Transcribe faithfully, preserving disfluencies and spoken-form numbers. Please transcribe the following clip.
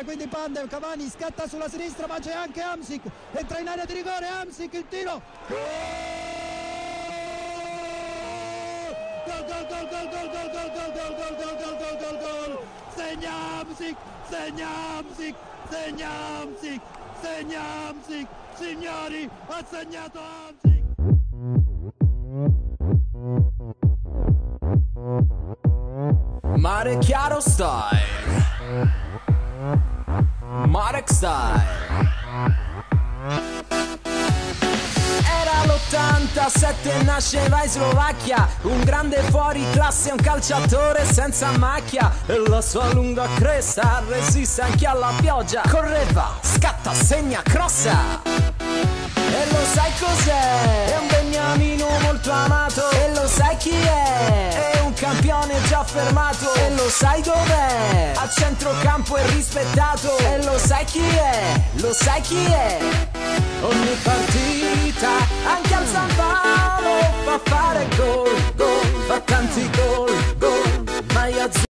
rigore, quindi Pandev, Cavani scatta sulla sinistra, ma c'è anche Hamsik, entra in area di rigore, Hamsik, il tiro, gol, gol, gol, gol, gol, gol, gol, gol, gol, gol, gol, gol, gol, gol, gol, segna Hamsik, segna Hamsik, segna Hamsik, segna Hamsik, signori, ha segnato Hamsik. Mare chiaro style, Marek style. Era l'ottantasette, nasceva in Slovacchia, un grande fuori classe, un calciatore senza macchia, e la sua lunga cresta resiste anche alla pioggia. Correva, scatta, segna, crossa. E lo sai cos'è? È un beniamino molto amato. E lo sai chi è? È un campione già affermato. E lo sai dov'è? A centrocampo è rispettato. E lo sai chi è? Lo sai chi è? Ogni partita, anche al San Paolo, fa fare gol.